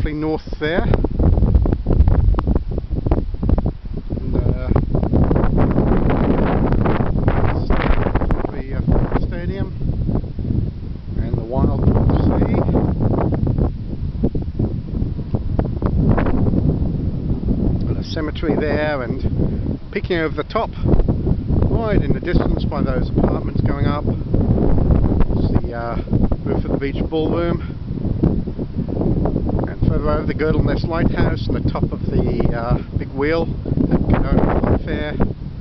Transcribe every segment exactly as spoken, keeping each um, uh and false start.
directly north there. And, uh, the uh, stadium and the wild sea. And a cemetery there, and peeking over the top, right in the distance by those apartments going up, is the uh, roof of the beach ballroom, and further over the Girdle Nest Lighthouse and the top of the uh, big wheel at Canona Fun Fair.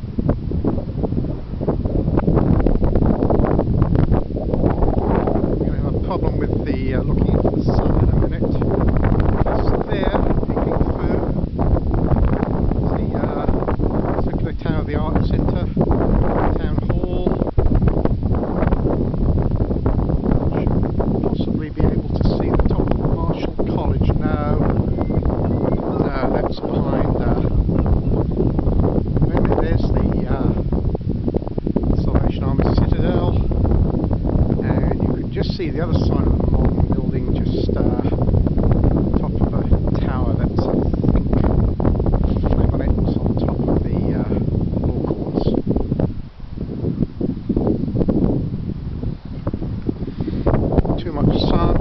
We're going to have a problem with the uh, looking into the sun in a minute. Just there, peeking through, the uh, circular tower of the Art Centre, Town Hall. Should possibly be able to see the top of Marshall College. No, no, that's behind. Uh, maybe there's the uh, Salvation Army Citadel, and you can just see the other side of the modern building, just uh, top of a tower that's, I think, flaminate on top of the uh, law courts. Too much sun.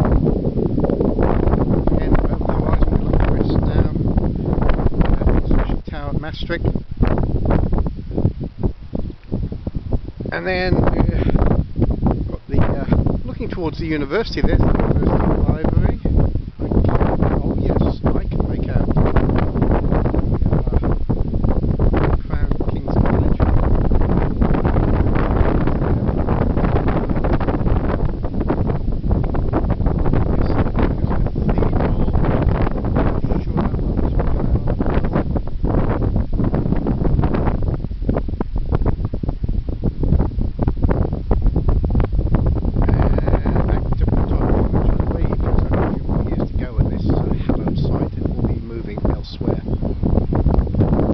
Again, over the horizon, we look west now. Observation tower at Maastricht. And then we've got the, uh, looking towards the university, there's the university library.